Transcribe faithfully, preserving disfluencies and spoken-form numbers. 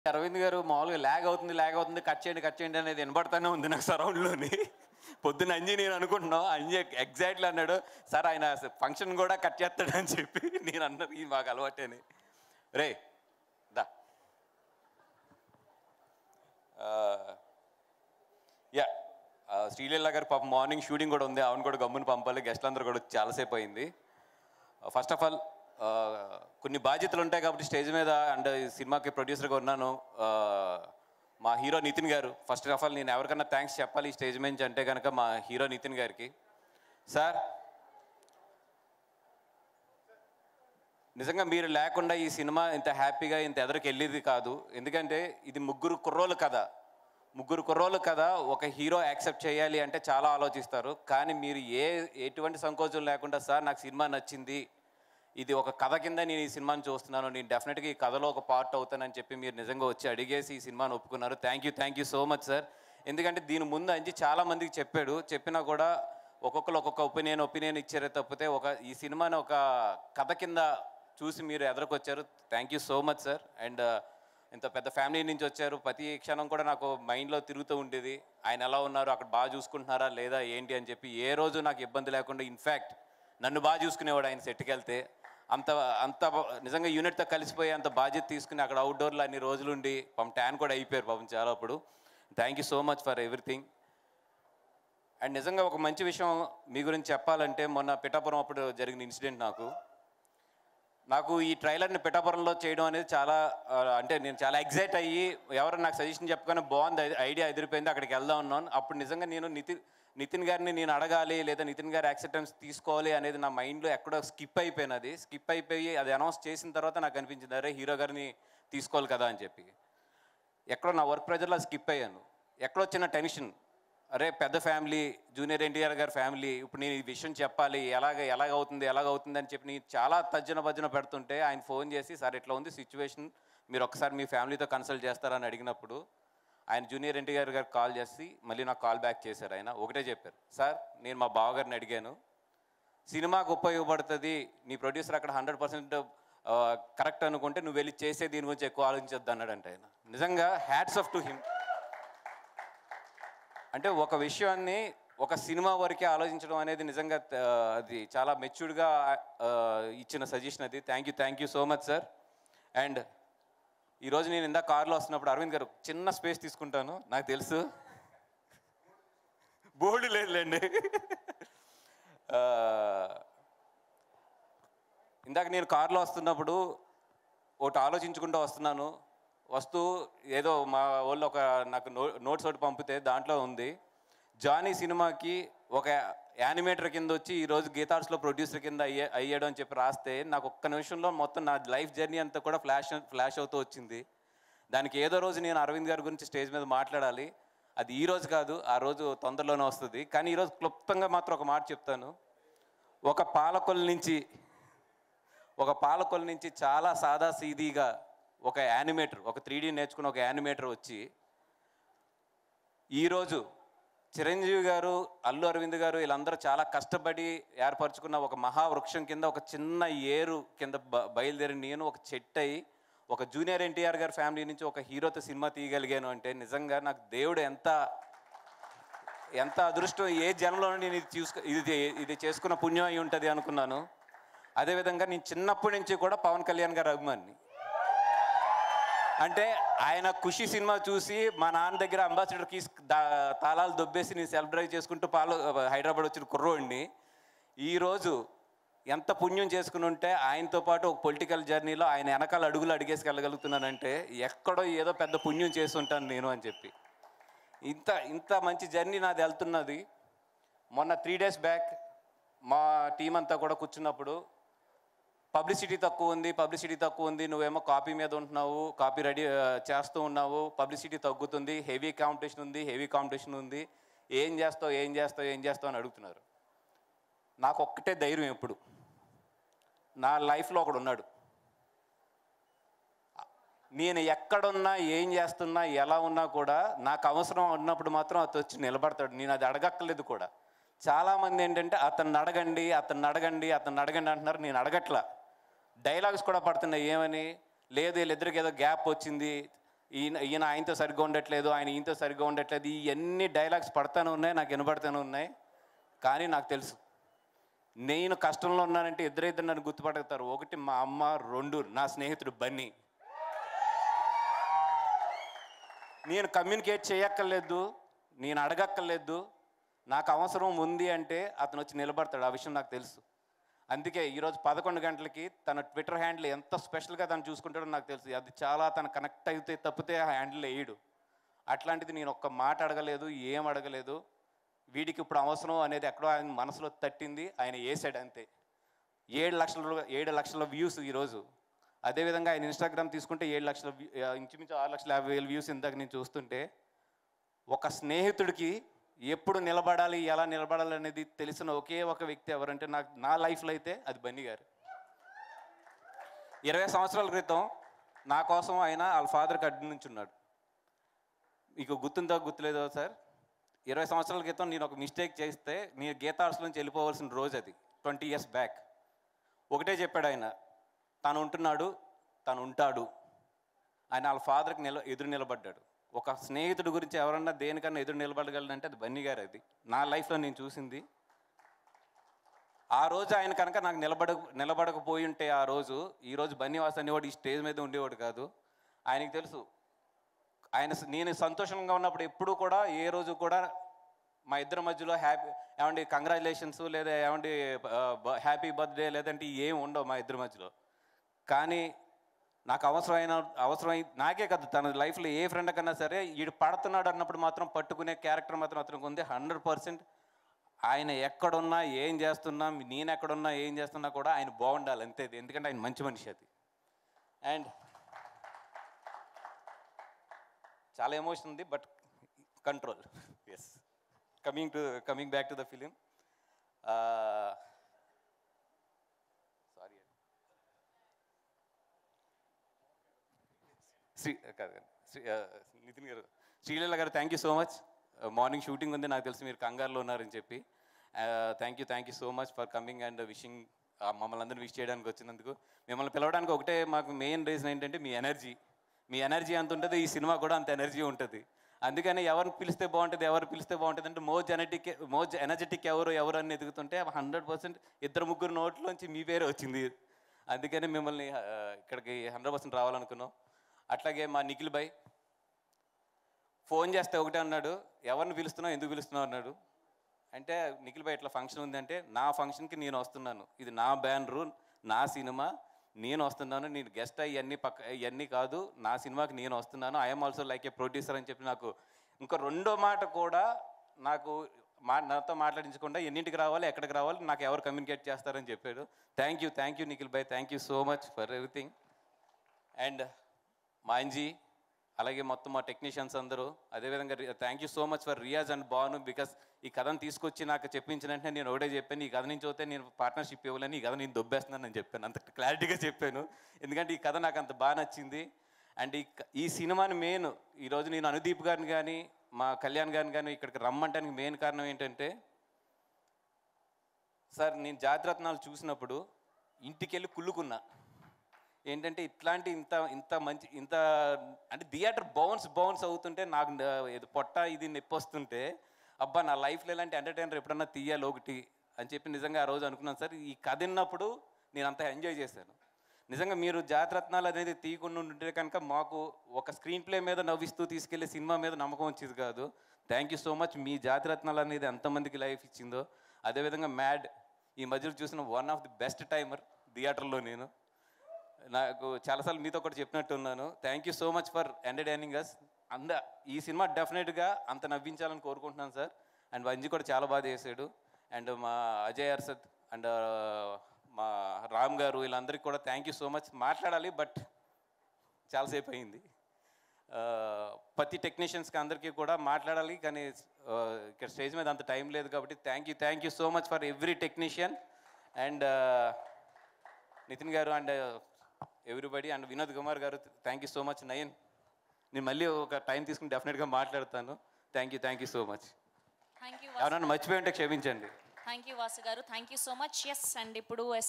అరవింద్ గారు మామూలుగా ల్యాగ్ అవుతుంది ల్యాగ్ అవుతుంది కట్ చేయండి కట్ చేయండి అనేది వినబడతానే ఉంది నాకు సరౌండ్లోని. పొద్దున్న అంజీ నేను అనుకుంటున్నాం, అంజీ ఎగ్జాక్ట్లీ అన్నాడు, సార్ ఆయన ఫంక్షన్ కూడా కట్ చేస్తాడు అని చెప్పి. నేను అన్నది ఇది మాకు అలవాటేని. రే దా యా శ్రీలీల గారు పాప మార్నింగ్ షూటింగ్ కూడా ఉంది, ఆవిడ కూడా గమ్ముని పంపాలి, గెస్ట్లు అందరూ కూడా చాలాసేపు అయింది. ఫస్ట్ ఆఫ్ ఆల్ కొన్ని బాధ్యతలు ఉంటాయి కాబట్టి స్టేజ్ మీద అండ్ సినిమాకి ప్రొడ్యూసర్గా ఉన్నాను. మా హీరో నితిన్ గారు, ఫస్ట్ ఆఫ్ ఆల్ నేను ఎవరికన్నా థ్యాంక్స్ చెప్పాలి ఈ స్టేజ్ నుంచి అంటే కనుక మా హీరో నితిన్ గారికి. సార్ నిజంగా మీరు లేకుండా ఈ సినిమా ఇంత హ్యాపీగా ఇంత ఎదరికి వెళ్ళేది కాదు. ఎందుకంటే ఇది ముగ్గురు కుర్రోలు కథ, ముగ్గురు కుర్రోలు కథ ఒక హీరో యాక్సెప్ట్ చేయాలి అంటే చాలా ఆలోచిస్తారు. కానీ మీరు ఏ ఎటువంటి సంకోచం లేకుండా సార్ నాకు సినిమా నచ్చింది, ఇది ఒక కథ కింద నేను ఈ సినిమాని చూస్తున్నాను, నేను డెఫినెట్గా ఈ కథలో ఒక పార్ట్ అవుతానని చెప్పి మీరు నిజంగా వచ్చి అడిగేసి ఈ సినిమాని ఒప్పుకున్నారు. Thank you thank you so much sir. ఎందుకంటే దీని ముందు అంచి చాలామందికి చెప్పాడు, చెప్పినా కూడా ఒక్కొక్కరు ఒక్కొక్క ఒపీనియన్ ఒపీనియన్ ఇచ్చారే తప్పితే ఒక ఈ సినిమాని ఒక కథ కింద చూసి మీరు ఎదురుకొచ్చారు. Thank you so much sir. And ఇంత పెద్ద ఫ్యామిలీ నుంచి వచ్చారు, ప్రతి క్షణం కూడా నాకు మైండ్లో తిరుగుతూ ఉండేది ఆయన ఎలా ఉన్నారు, అక్కడ బాగా చూసుకుంటున్నారా లేదా ఏంటి అని చెప్పి. ఏ రోజు నాకు ఇబ్బంది లేకుండా ఇన్ఫ్యాక్ట్ నన్ను బాగా చూసుకునేవాడు ఆయన సెట్కి వెళ్తే. అంత అంత నిజంగా యూనిట్తో కలిసిపోయి అంత బాధ్యత తీసుకుని అక్కడ అవుట్డోర్లో అన్ని రోజులుండి పాపం ట్యాన్ కూడా అయిపోయారు పాపం చాలా. అప్పుడు thank you so much for everything. And నిజంగా ఒక మంచి విషయం మీ గురించి చెప్పాలంటే, మొన్న పిఠాపురం అప్పుడు జరిగిన ఇన్సిడెంట్ నాకు నాకు ఈ ట్రైలర్ని పిఠాపురంలో చేయడం అనేది చాలా అంటే నేను చాలా ఎగ్జైట్ అయ్యి ఎవరు నాకు సజెషన్ చెప్పగానే బాగుంది ఐడియా ఎదిరిపోయింది, అక్కడికి వెళ్దాం ఉన్నాను. అప్పుడు నిజంగా నేను నితిన్ నితిన్ గారిని నేను అడగాలి లేదా నితిన్ గారి యాక్సెప్టెన్స్ తీసుకోవాలి అనేది నా మైండ్లో ఎక్కడో స్కిప్ అయిపోయినది. స్కిప్ అయిపోయి అది అనౌన్స్ చేసిన తర్వాత నాకు అనిపించింది, అరే హీరో గారిని తీసుకోవాలి కదా అని చెప్పి. ఎక్కడో నా వర్క్ ప్రెజర్లో స్కిప్ అయ్యాను. ఎక్కడో చిన్న టెన్షన్, అరే పెద్ద ఫ్యామిలీ జూనియర్ ఎన్టీఆర్ గారి ఫ్యామిలీ, ఇప్పుడు నేను ఈ విషయం చెప్పాలి, ఎలాగ ఎలాగవుతుంది ఎలాగవుతుంది అని చెప్పి నేను చాలా తర్జన భర్జన పెడుతుంటే ఆయన ఫోన్ చేసి, సార్ ఇట్లా ఉంది సిచ్యువేషన్, మీరు ఒకసారి మీ ఫ్యామిలీతో కన్సల్ట్ చేస్తారని అడిగినప్పుడు ఆయన జూనియర్ ఎన్టీఆర్ గారికి కాల్ చేసి మళ్ళీ నాకు కాల్ బ్యాక్ చేశారు. ఆయన ఒకటే చెప్పారు, సార్ నేను మా బావగారిని అడిగాను, సినిమాకు ఉపయోగపడుతుంది, నీ ప్రొడ్యూసర్ అక్కడ హండ్రెడ్ పర్సెంట్ కరెక్ట్ అనుకుంటే నువ్వు వెళ్ళి చేసే దీని గురించి ఎక్కువ ఆలోచించొద్దు అన్నాడంటే ఆయన. నిజంగా హ్యాట్స్ ఆఫ్ టు హిమ్. అంటే ఒక విషయాన్ని ఒక సినిమా వరకే ఆలోచించడం అనేది నిజంగా అది చాలా మెచ్యూర్డ్గా ఇచ్చిన సజెషన్ అది. Thank you thank you so much sir. And ఈరోజు నేను ఇందాక కార్లో వస్తున్నప్పుడు అరవింద్ గారు చిన్న స్పేస్ తీసుకుంటాను, నాకు తెలుసు బోర్డు లేదులేండి. ఇందాక నేను కార్లో వస్తున్నప్పుడు ఒకటి ఆలోచించుకుంటూ వస్తున్నాను. వస్తూ ఏదో మా వాళ్ళు ఒక నాకు నో నోట్స్ ఒకటి పంపితే దాంట్లో ఉంది, జానీ సినిమాకి ఒక యానిమేటర్ కింద వచ్చి ఈరోజు గీతార్స్లో ప్రొడ్యూసర్ కింద అయ్యే అయ్యాడు అని చెప్పి రాస్తే నాకు ఒక్క నిమిషంలో మొత్తం నా లైఫ్ జర్నీ అంతా కూడా ఫ్లాష్ ఫ్లాష్ అవుతూ వచ్చింది. దానికి ఏదో రోజు నేను అరవింద్ గారి గురించి స్టేజ్ మీద మాట్లాడాలి, అది ఈ రోజు కాదు ఆ రోజు తొందరలోనే వస్తుంది. కానీ ఈరోజు క్లుప్తంగా మాత్రం ఒక మాట చెప్తాను. ఒక పాలకొల నుంచి ఒక పాలకొల నుంచి చాలా సాదా సీదీగా ఒక యానిమేటర్, ఒక త్రీ డీ నేర్చుకున్న ఒక యానిమేటర్ వచ్చి ఈరోజు చిరంజీవి గారు, అల్లు అరవింద్ గారు వీళ్ళందరూ చాలా కష్టపడి ఏర్పరచుకున్న ఒక మహావృక్షం కింద ఒక చిన్న ఏరు కింద బయలుదేరి నేను ఒక చెట్టు అయ్యి ఒక జూనియర్ ఎన్టీఆర్ గారి ఫ్యామిలీ నుంచి ఒక హీరోతో సినిమా తీయగలిగాను అంటే నిజంగా నాకు దేవుడు ఎంత ఎంత అదృష్టం, ఏ జన్మలో నేను ఇది చూసుకు ఇది ఇది చేసుకున్న పుణ్యం అయి ఉంటుంది అనుకున్నాను. అదేవిధంగా నేను చిన్నప్పటి నుంచి కూడా పవన్ కళ్యాణ్ గారి అభిమాని. అంటే ఆయన ఖుషి సినిమా చూసి మా నాన్న దగ్గర అంబాసిడర్కి తాళాలు దొబ్బేసి నేను సెల్ఫ్ డ్రైవ్ చేసుకుంటూ పాలు హైదరాబాద్ వచ్చిన కుర్రోడిని ఈరోజు ఎంత పుణ్యం చేసుకుని ఉంటే ఆయనతో పాటు ఒక పొలిటికల్ జర్నీలో ఆయన వెనకాల అడుగులు అడిగేసి వెళ్ళగలుగుతున్నానంటే ఎక్కడో ఏదో పెద్ద పుణ్యం చేసి ఉంటాను నేను అని చెప్పి. ఇంత ఇంత మంచి జర్నీ నాది వెళ్తున్నది. మొన్న త్రీ డేస్ బ్యాక్ మా టీం అంతా కూడా కూర్చున్నప్పుడు పబ్లిసిటీ తక్కువ ఉంది పబ్లిసిటీ తక్కువ ఉంది నువ్వేమో కాపీ మీద ఉంటున్నావు, కాపీ రెడీ చేస్తూ ఉన్నావు, పబ్లిసిటీ తగ్గుతుంది, హెవీ కాంపిటీషన్ ఉంది హెవీ కాంపిటీషన్ ఉంది ఏం చేస్తావు ఏం చేస్తావు ఏం చేస్తావు అని అడుగుతున్నారు. నాకు ఒక్కటే ధైర్యం, ఎప్పుడు నా లైఫ్లో ఒకడు ఉన్నాడు, నేను ఎక్కడున్నా ఏం చేస్తున్నా ఎలా ఉన్నా కూడా నాకు అవసరం ఉన్నప్పుడు మాత్రం అతను వచ్చి నిలబడతాడు. నేను అది అడగక్కర్లేదు కూడా. చాలామంది ఏంటంటే అతన్ని అడగండి అతన్ని అడగండి అతన్ని అడగండి అంటున్నారు, నేను అడగట్లా. డైలాగ్స్ కూడా పడుతున్నాయి ఏమని, లేదు వీళ్ళిద్దరికి ఏదో గ్యాప్ వచ్చింది, ఈయన ఈయన ఆయనతో సరిగ్గా ఉండట్లేదు, ఆయన ఈయనతో సరిగ్గా ఉండట్లేదు, ఇవన్నీ డైలాగ్స్ పడతానే ఉన్నాయి, నాకు వినపడతానే ఉన్నాయి. కానీ నాకు తెలుసు నేను కష్టంలో ఉన్నానంటే ఇద్దరిద్దరు నన్ను గుర్తుపడతారు. ఒకటి మా అమ్మ, రెండు నా స్నేహితుడు బన్నీ. నేను కమ్యూనికేట్ చేయక్కర్లేదు, నేను అడగక్కర్లేదు, నాకు అవసరం ఉంది అంటే అతను వచ్చి నిలబడతాడు. ఆ విషయం నాకు తెలుసు. అందుకే ఈరోజు పదకొండు గంటలకి తన ట్విట్టర్ హ్యాండిల్ ఎంత స్పెషల్గా తను చూసుకుంటాడో నాకు తెలుసు. అది చాలా తను కనెక్ట్ అయితే తప్పితే ఆ హ్యాండిల్ వేయడు. అట్లాంటిది నేను ఒక్క మాట అడగలేదు, ఏం అడగలేదు. వీడికి ఇప్పుడు అవసరం అనేది ఎక్కడో ఆయన మనసులో తట్టింది, ఆయన వేసాడు అంతే. ఏడు లక్షల ఏడు లక్షల వ్యూస్ ఈరోజు. అదేవిధంగా ఆయన ఇన్స్టాగ్రామ్ తీసుకుంటే ఏడు లక్షల ఇంచుమించు ఆరు లక్షల యాభై వేల వ్యూస్ ఇందాక నేను చూస్తుంటే, ఒక స్నేహితుడికి ఎప్పుడు నిలబడాలి, ఎలా నిలబడాలి అనేది తెలిసిన ఒకే ఒక వ్యక్తి ఎవరంటే నాకు నా లైఫ్లో అయితే అది బన్నీ గారు. ఇరవై సంవత్సరాల క్రితం నా కోసం ఆయన వాళ్ళ ఫాదర్కి అడ్డు నుంచి ఉన్నాడు. మీకు గుర్తుందో గుర్తులేదో సార్, ఇరవై సంవత్సరాల క్రితం నేను ఒక మిస్టేక్ చేస్తే నేను గీతా ఆర్ట్స్ నుంచి వెళ్ళిపోవాల్సిన రోజు అది, ట్వంటీ ఇయర్స్ బ్యాక్. ఒకటే చెప్పాడు ఆయన, తను ఉంటున్నాడు, తను ఉంటాడు. ఆయన వాళ్ళ ఫాదర్కి నిల ఎదురు నిలబడ్డాడు. ఒక స్నేహితుడి గురించి ఎవరన్నా దేనికన్నా ఎదురు నిలబడగలనంటే అది బన్నీ గారు. అది నా లైఫ్లో నేను చూసింది. ఆ రోజు ఆయన కనుక నాకు నిలబడ నిలబడకపోయి ఉంటే ఆ రోజు, ఈరోజు బన్నీవాస్ అనేవాడు ఈ స్టేజ్ మీద ఉండేవాడు కాదు. ఆయనకి తెలుసు ఆయన నేను సంతోషంగా ఉన్నప్పుడు ఎప్పుడు కూడా ఏ రోజు కూడా మా ఇద్దరి మధ్యలో హ్యాపీ ఏమండి కంగ్రాచులేషన్స్ లేదా ఏమండి హ్యాపీ బర్త్డే లేదంటే ఏం ఉండవు మా ఇద్దరి మధ్యలో. కానీ నాకు అవసరమైన అవసరమై నాకే కదా తన లైఫ్లో ఏ ఫ్రెండ్ కన్నా సరే వీడు పడుతున్నాడు అన్నప్పుడు మాత్రం పట్టుకునే క్యారెక్టర్ మాత్రం అతనికి ఉంది. హండ్రెడ్ పర్సెంట్ ఆయన ఎక్కడున్నా ఏం చేస్తున్నా, నేను ఎక్కడున్నా ఏం చేస్తున్నా కూడా ఆయన బాగుండాలి అంతే. ఎందుకంటే ఆయన మంచి మనిషి అది. అండ్ చాలా ఎమోషన్ ఉంది, but control. Yes, coming to coming back to the film. Sorry Shri కాదు శ్రీ నితిన్ గారు, శ్రీలీల గారు, thank you so much. Morning shooting ఉంది, నాకు తెలిసి మీరు కంగారులో ఉన్నారని చెప్పి. Thank you thank you so much for coming and wishing. మమ్మల్ని అందరూ విష్ చేయడానికి వచ్చినందుకు. మిమ్మల్ని పిలవడానికి ఒకటే మాకు మెయిన్ రీజన్ ఏంటంటే మీ ఎనర్జీ. మీ ఎనర్జీ అంత ఉంటుంది, ఈ సినిమా కూడా అంత ఎనర్జీ ఉంటుంది. అందుకని ఎవరిని పిలిస్తే బాగుంటుంది, ఎవరు పిలిస్తే బాగుంటుంది అంటే మోజ్ ఎనర్టిక్ మోజ్ ఎనర్జెటిక్ ఎవరు ఎవరు అని ఎదుగుతుంటే హండ్రెడ్ పర్సెంట్ ఇద్దరు ముగ్గురు నోట్లోంచి మీ పేరే వచ్చింది. అందుకని మిమ్మల్ని ఇక్కడికి హండ్రెడ్ పర్సెంట్ రావాలనుకున్నాం. అట్లాగే మా నిఖిల్ భాయ్ ఫోన్ చేస్తే ఒకటే అన్నాడు, ఎవరిని పిలుస్తున్నావు, ఎందుకు పిలుస్తున్నావు అన్నాడు. అంటే నిఖిల్ భాయ్ ఇట్లా ఫంక్షన్ ఉందంటే, నా ఫంక్షన్కి నేను వస్తున్నాను, ఇది నా బ్యానరు, నా సినిమా, నేను వస్తున్నాను, నేను గెస్ట్ ఇవన్నీ పక్క ఇవన్నీ కాదు, నా సినిమాకి నేను వస్తున్నాను, I'm also like a producer అని చెప్పి నాకు ఇంకో రెండో మాట కూడా నాకు మా నాతో మాట్లాడించకుండా ఎన్నింటికి రావాలి, ఎక్కడికి రావాలి, నాకు ఎవరు కమ్యూనికేట్ చేస్తారని చెప్పాడు. Thank you thank you Nikhil భాయ్, thank you so much for everything. And Manji, అలాగే మొత్తం మా టెక్నీషియన్స్ అందరూ, అదేవిధంగా thank you so much for Riyaz and Banu. Because ఈ కథను తీసుకొచ్చి నాకు చెప్పించిన వెంటనే నేను ఒకటే చెప్పాను, ఈ కథ నుంచి పోతే నేను పార్ట్నర్షిప్ ఇవ్వాలని, ఈ కథ నేను దొబ్బేస్తున్నాను అని చెప్పాను. అంత క్లారిటీగా చెప్పాను, ఎందుకంటే ఈ కథ నాకు అంత బాగా నచ్చింది. అండ్ ఈ ఈ సినిమాని మెయిన్ ఈరోజు నేను అనుదీప్ గారిని కానీ మా కళ్యాణ్ గారిని కానీ ఇక్కడికి రమ్మంటానికి మెయిన్ కారణం ఏంటంటే, సార్ నేను జాతిరత్నాలు చూసినప్పుడు ఇంటికి వెళ్ళి కుళ్ళుకున్నా. ఏంటంటే ఇట్లాంటి ఇంత ఇంత మంచి ఇంత అంటే థియేటర్ బౌన్స్ బౌన్స్ అవుతుంటే నాకు ఇది పొట్ట ఇది నొప్పి వస్తుంటే, అబ్బా నా లైఫ్లో ఇలాంటి ఎంటర్టైనర్ ఎప్పుడన్నా తీయాలి ఒకటి అని చెప్పి నిజంగా ఆ రోజు అనుకున్నాను సార్. ఈ కథ విన్నప్పుడు నేను అంత ఎంజాయ్ చేశాను. నిజంగా మీరు జాతిరత్నాలు అనేది తీయకుండా ఉంటే కనుక మాకు ఒక స్క్రీన్ ప్లే మీద నవ్విస్తూ తీసుకెళ్లే సినిమా మీద నమ్మకం వచ్చేది కాదు. Thank you so much. మీ జాతిరత్నాలు అనేది ఎంతమందికి లైఫ్ ఇచ్చిందో, అదేవిధంగా మ్యాడ్ ఈ మధ్యలో చూసిన one of the best timer థియేటర్లో. నేను నాకు చాలాసార్లు మీతో కూడా చెప్పినట్టు ఉన్నాను. Thank you so much for entertaining us. అంద ఈ సినిమా డెఫినెట్గా అంత నవ్వించాలని కోరుకుంటున్నాను సార్. అండ్ వంజీ కూడా చాలా బాగా చేశాడు. అండ్ మా అజయ్ అర్సద్ అండ్ మా రామ్ గారు, వీళ్ళందరికీ కూడా థ్యాంక్ యూ సో మచ్. మాట్లాడాలి బట్ చాలాసేపు అయింది. ప్రతి టెక్నీషియన్స్కి అందరికీ కూడా మాట్లాడాలి, కానీ ఇక్కడ స్టేజ్ మీద అంత టైం లేదు కాబట్టి thank you thank you so much for every technician. And Nithin గారు and everybody and Vinod Kumar గారు, thank you so much. Nayan, నేను మళ్ళీ ఒక టైం తీసుకుని డెఫినెట్గా మాట్లాడతాను. Thank you thank you so much. ఎవరన్నా మర్చిపోయి ఉంటే క్షమించండి. థ్యాంక్ యూ వాసు గారు, thank you so much. Yes, and ఇప్పుడు